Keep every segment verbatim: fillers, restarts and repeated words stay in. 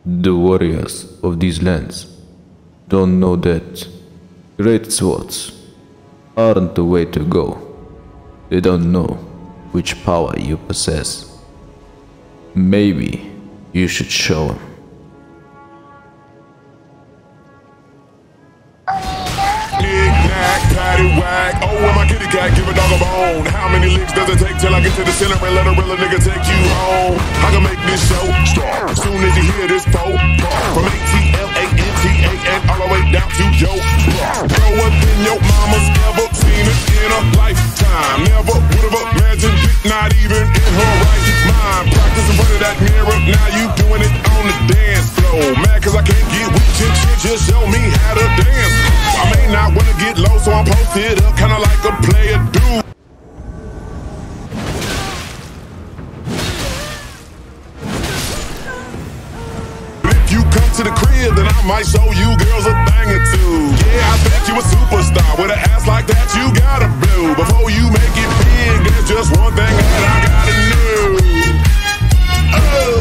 The warriors of these lands don't know that great swords aren't the way to go. They don't know which power you possess. Maybe you should show them. Whack. Oh, when my kitty cat give a dog a bone. How many licks does it take till I get to the center and let a real nigga take you home? I can make this show start as soon as you hear this phone. From A T L A N T A N all the way down to yo. Lower than your mama's ever seen it in a lifetime. Never would have imagined it, not even in her right mind. Practice in front of that mirror, now you doing it on the dance floor. Mad cause I can't get weak, shit, shit, just show me how to dance. I may not wanna get low, so I'm posted up, kinda like a player dude. If you come to the crib, then I might show you girls a thing or two. Yeah, I bet you a superstar. With an ass like that, you gotta blow. Before you make it big, there's just one thing that I gotta know. Oh.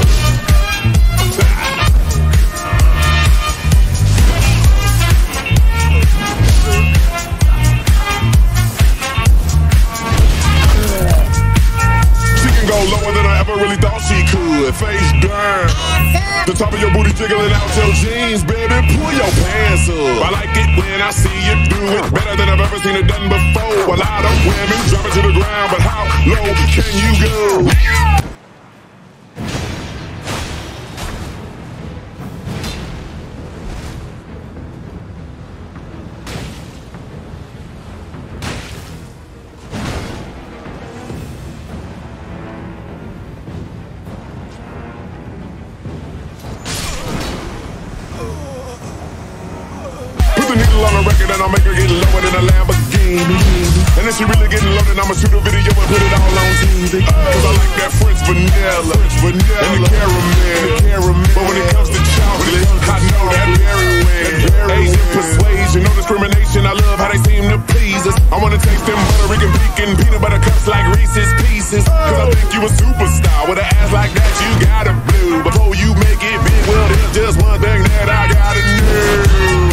Lower than I ever really thought she could. Face down, the top of your booty jiggling out your jeans, baby. Pull your pants up. I like it when I see you do it better than I've ever seen it done before. A lot of women drop it to the ground, but how low can you go? On the record and I'll make her get lower than a Lamborghini. And if she really getting loaded, I'ma shoot a video and put it all on T V. Cause I like that French vanilla, French vanilla and the caramel. caramel. But when it comes to chocolate, I know that very well. Asian persuasion, no discrimination. I love how they seem to please us. I wanna taste them Puerto Rican pecan peanut butter cups like Reese's Pieces. Cause I think you a superstar. With an ass like that, you gotta blue. Before you make it big, well, there's just one thing that I gotta know.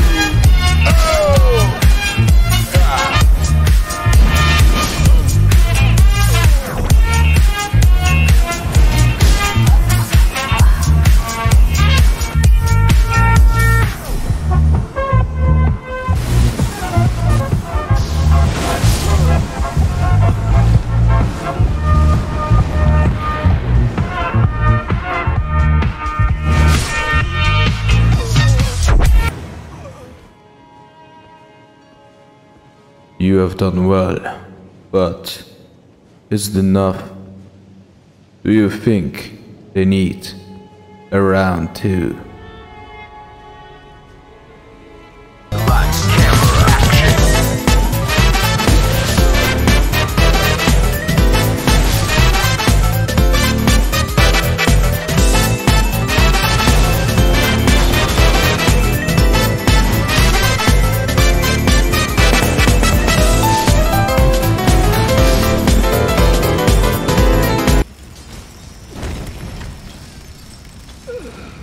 You have done well, but is it enough? Do you think they need a round two? Ugh.